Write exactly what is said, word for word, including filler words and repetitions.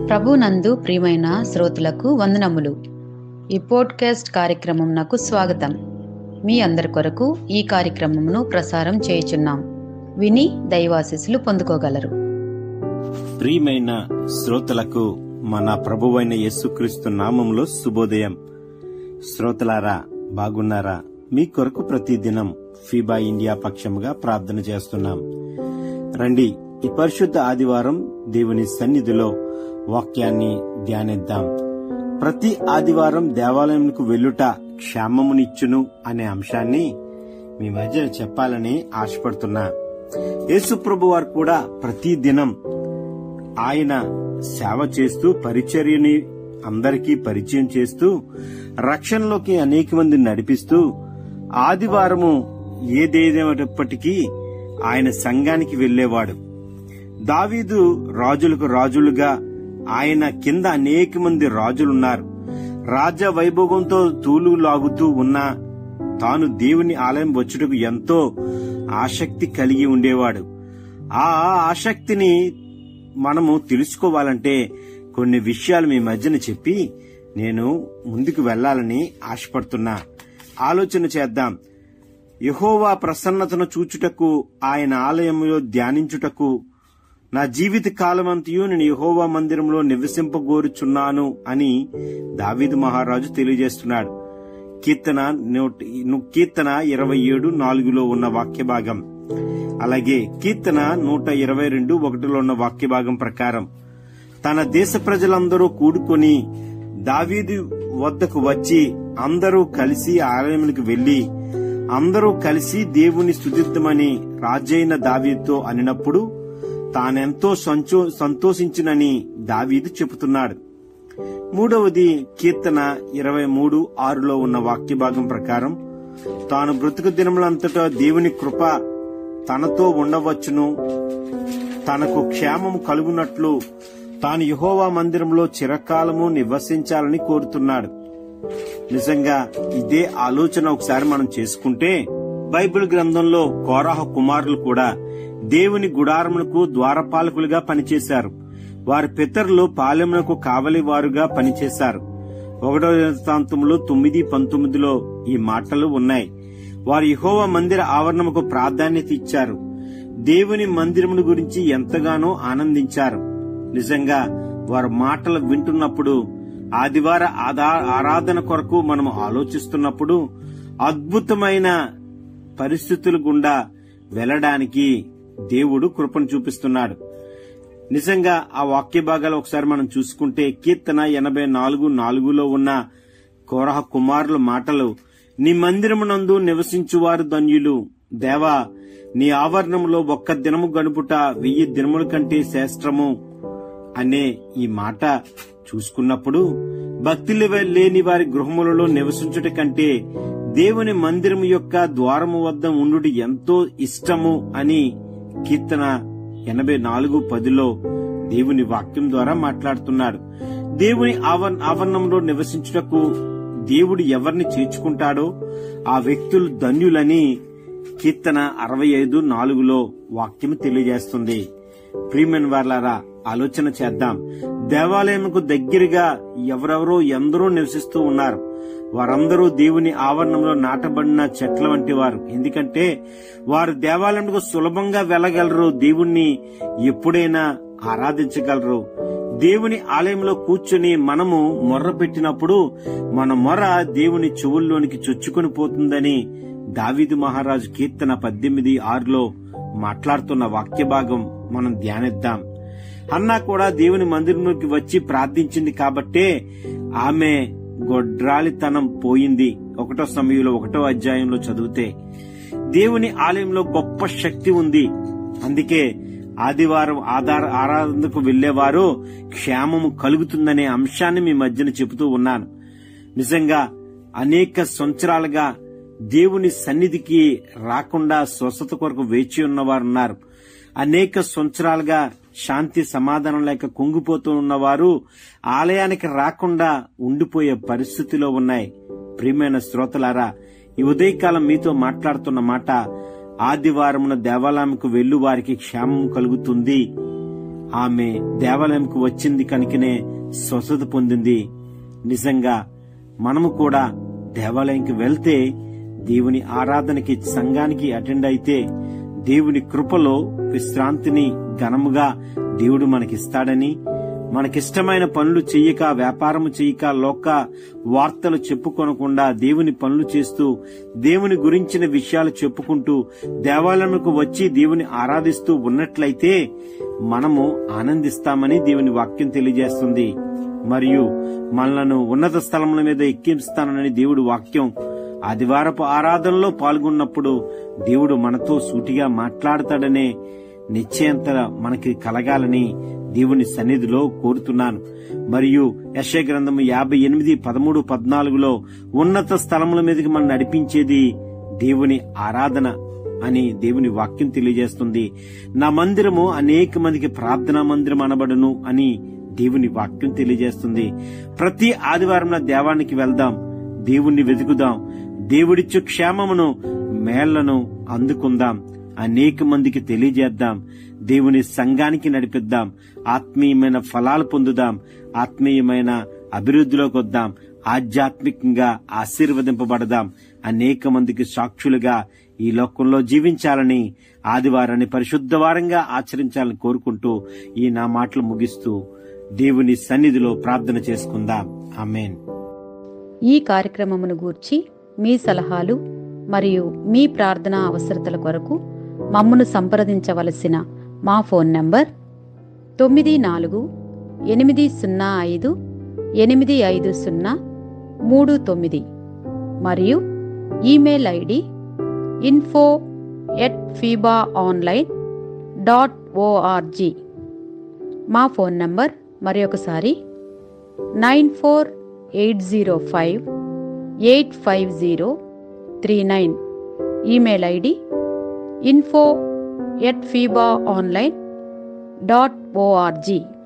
ప్రభునందు ప్రియమైన శ్రోతలకు వందనములు. ఈ పోడ్కాస్ట్ కార్యక్రమంనకు స్వాగతం. మీ అందరి కొరకు ఈ కార్యక్రమమును ప్రసారం చేయుచున్నాం. విని దైవాశీస్సులు పొందుకోగలరు. ప్రియమైన శ్రోతలకు మన ప్రభువైన యేసుక్రీస్తు నామములో శుభోదయం. శ్రోతలారా, బాగున్నారా? మీ కొరకు ప్రతిదినం ఫీబా ఇండియా పక్షముగా ప్రార్థన చేస్తున్నాం. రండి, ఈ పరిశుద్ధ ఆదివారం దేవుని సన్నిధిలో వాక్యాన్ని ధ్యానిద్దాం. ప్రతి ఆదివారం దేవాలయంకు వెళ్ళుట క్షేమమునిచ్చును అనే అంశాన్ని మీ మధ్య చెప్పాలని ఆశపడుతున్నా. యేసు ప్రభు వారు కూడా ప్రతి దినం ఆయన సేవ చేస్తూ, పరిచర్యని అందరికీ పరిచయం చేస్తూ, రక్షణలోకి అనేక మందిని నడిపిస్తూ, ఆదివారము ఏదేదేటప్పటికీ ఆయన సంఘానికి వెళ్లేవాడు. దావీదు రాజులకు రాజులుగా, ఆయన కింద అనేక మంది రాజులున్నారు. రాజ వైభోగంతో తూలు లాగుతూ ఉన్నా తాను దేవుని ఆలయం వచ్చుటకు ఎంతో ఆసక్తి కలిగి ఉండేవాడు. ఆ ఆసక్తిని మనము తెలుసుకోవాలంటే కొన్ని విషయాలు మీ మధ్యన చెప్పి నేను ముందుకు వెళ్లాలని ఆశపడుతున్నా. ఆలోచన చేద్దాం. యెహోవా ప్రసన్నతను చూచుటకు, ఆయన ఆలయంలో ధ్యానించుటకు నా జీవిత కాలమంతయు నేను యెహోవా మందిరంలో నివసింపగోరుచున్నాను అని దావీదు మహారాజు తెలియజేస్తున్నాడు. కీర్తన కీర్తన ఇరవై ఏడు నాలుగులో ఉన్న వాక్య భాగం, అలాగే కీర్తన నూట ఇరవై రెండు ఒకటిలో ఉన్న వాక్య భాగం ప్రకారం తన దేశ ప్రజలందరూ కూడుకొని దావీదు వద్దకు వచ్చి అందరూ కలిసి ఆలయానికి వెళ్లి అందరూ కలిసి దేవుని స్తుతిద్దామని రాజైన దావీదుతో అనినప్పుడు తానెంతో సంతోషించినని దావీదు చెబుతున్నాడు. మూడవది కీర్తన ఇరవై మూడు ఆరులో ఉన్న వాక్య భాగం ప్రకారం తాను బ్రతుకు దినములంతటా దేవుని కృప తనతో ఉండవచ్చును, తనకు క్షేమము కలుగునట్లు తాను యెహోవా మందిరంలో చిరకాలము నివసించాలని కోరుతున్నాడు. నిజంగా ఇదే ఆలోచన ఒకసారి మనం చేసుకుంటే, బైబిల్ గ్రంథంలో కోరాహు కుమారులు కూడా దేవుని గుడారమునకు ద్వారపాలకులుగా పనిచేశారు. వారి పితరులు పాలెమునకు కావలి వారుగా పనిచేశారు. ఒకటో వృత్తాంతములో తొమ్మిది పంతొమ్మిదిలో ఈ మాటలు ఉన్నాయి. వారు యెహోవా మందిర ఆవరణముకు ప్రాధాన్యత ఇచ్చారు. దేవుని మందిరమును గురించి ఎంతగానో ఆనందించారు. నిజంగా వారి మాటలు వింటున్నప్పుడు, ఆదివార ఆరాధన కొరకు మనము ఆలోచిస్తున్నప్పుడు అద్భుతమైన పరిస్థితుల గుండా వెళ్లడానికి దేవుడు కృపను చూపిస్తున్నాడు. నిజంగా ఆ వాక్య భాగాలు ఒకసారి మనం చూసుకుంటే, కీర్తన ఎనభై నాలుగు నాలుగులో ఉన్న కోరహ కుమారుల మాటలు, నీ మందిరమునందు నివసించువారు ధన్యులు. దేవా, నీ ఆవరణంలో ఒక్క దినము గడుపుట వెయ్యి దినముల కంటే శ్రేష్టము అనే ఈ మాట చూసుకున్నప్పుడు, భక్తి లేని వారి గృహములలో నివసించుట కంటే దేవుని మందిరము యొక్క ద్వారము వద్ద ఉండుట ఎంతో ఇష్టము అని కీర్తన ఎనభై నాలుగు పదిలో దేవుని వాక్యం ద్వారా మాట్లాడుతున్నాడు. దేవుని ఆవరణంలో నివసించుటకు దేవుడు ఎవరిని చేర్చుకుంటాడో ఆ వ్యక్తులు ధన్యులని కీర్తన అరవై ఐదు నాలుగులో వాక్యం తెలియజేస్తుంది. ప్రియమైన వారలారా, ఆలోచన చేద్దాం. దేవాలయంకు దగ్గరగా ఎవరెవరో ఎందరో నివసిస్తూ ఉన్నారు. వారందరూ దేవుని ఆవరణంలో నాటబడిన చెట్ల వంటి వారు. ఎందుకంటే వారు దేవాలయంకు సులభంగా వెళ్లగలరు, దేవుణ్ణి ఎప్పుడైనా ఆరాధించగలరు. దేవుని ఆలయంలో కూర్చుని మనము మొర్ర పెట్టినప్పుడు మన మొర్ర దేవుని చెవుల్లోనికి చొచ్చుకొని పోతుందని దావీదు మహారాజు కీర్తన పద్దెనిమిది ఆరులో మాట్లాడుతున్న వాక్య భాగం మనం ధ్యానిద్దాం. హన్నా కూడా దేవుని మందిరంలోకి వచ్చి ప్రార్థించింది కాబట్టే ఆమె గొడ్రాలితనం పోయింది. ఒకటో సమయంలో ఒకటో అధ్యాయంలో చదివితే దేవుని ఆలయంలో గొప్ప శక్తి ఉంది. అందుకే ఆదివారం ఆధార ఆరాధనకు వెళ్లేవారు క్షేమము కలుగుతుందనే అంశాన్ని మీ మధ్యన చెబుతూ ఉన్నాను. నిజంగా అనేక సంవత్సరాలుగా దేవుని సన్నిధికి రాకుండా స్వస్థత కొరకు వేచి ఉన్నవారున్నారు. అనేక సంవత్సరాలుగా శాంతి సమాధానం లేక కుంగిపోతూ ఉన్నవారు ఆలయానికి రాకుండా ఉండిపోయే పరిస్థితిలో ఉన్నాయి. ప్రియమైన శ్రోతలారా, ఈ ఉదయకాలం మీతో మాట్లాడుతున్న మాట, ఆదివారమున దేవాలయంకు వెళ్ళు వారికి క్షేమం కలుగుతుంది ఆమె దేవాలయంకు వచ్చింది కనుకనే స్వస్థత పొందింది. నిజంగా మనము కూడా దేవాలయంకి వెళ్తే, దేవుని ఆరాధనకి, సంఘానికి అటెండ్ అయితే దేవుని కృపలో విశ్రాంతిని ఘనముగా దేవుడు మనకిస్తాడని, మనకిష్టమైన పనులు చెయ్యక, వ్యాపారము చెయ్యక, లోక వార్తలు చెప్పుకొనకుండా దేవుని పనులు చేస్తూ, దేవుని గురించిన విషయాలు చెప్పుకుంటూ దేవాలయముకు వచ్చి దేవుని ఆరాధిస్తూ ఉన్నట్లయితే మనము ఆనందిస్తామని దేవుని వాక్యం తెలియజేస్తుంది. మరియు మనలను ఉన్నత స్థలముల మీద ఎక్కిస్తానని దేవుడు వాక్యం. ఆదివారపు ఆరాధనలో పాల్గొన్నప్పుడు దేవుడు మనతో సూటిగా మాట్లాడతాడనే నిశ్చయంత మనకి కలగాలని దేవుని సన్నిధిలో కోరుతున్నాను. మరియు యెషయా గ్రంథము యాభై ఎనిమిది పదమూడు పద్నాలుగులో ఉన్నత స్థలముల మీదకి మనం నడిపించేది దేవుని ఆరాధన అని దేవుని వాక్యం తెలియజేస్తుంది. నా మందిరము అనేక మందికి ప్రార్థనా మందిరం అనబడును అని దేవుని వాక్యం తెలియజేస్తుంది. ప్రతి ఆదివారం దేవానికి వెళ్దాం, దేవుణ్ణి వెతుకుదాం, దేవుడిచ్చు క్షేమమును మేళ్లను అందుకుందాం, అనేక మందికి తెలియజేద్దాం, దేవుని సంఘానికి నడిపిద్దాం, ఆత్మీయమైన ఫలాలు పొందుదాం, ఆత్మీయమైన అభివృద్ధిలోకి వద్దాం, ఆధ్యాత్మికంగా ఆశీర్వదింపబడదాం, అనేక మందికి సాక్షులుగా ఈ లోకంలో జీవించాలని, ఆదివారాన్ని పరిశుద్ధ వారంగా ఆచరించాలని కోరుకుంటూ ఈ నా మాటలు ముగిస్తూ దేవుని సన్నిధిలో ప్రార్థన చేసుకుందాం. ఆమేన్. ఈ కార్యక్రమమును గూర్చి మీ సలహాలు మరియు మీ ప్రార్థనా అవసరతల కొరకు మమ్మను సంప్రదించవలసిన మా ఫోన్ నంబర్ తొమ్మిది నాలుగు ఎనిమిది సున్నా ఐదు ఎనిమిది ఐదు సున్నా మూడు తొమ్మిది మరియు email ID info at FIBA online dot ORG. మా ఫోన్ నంబర్ మరి ఒకసారి nine four eight zero five eight five zero three nine. Email ID info at FIBA online dot ORG.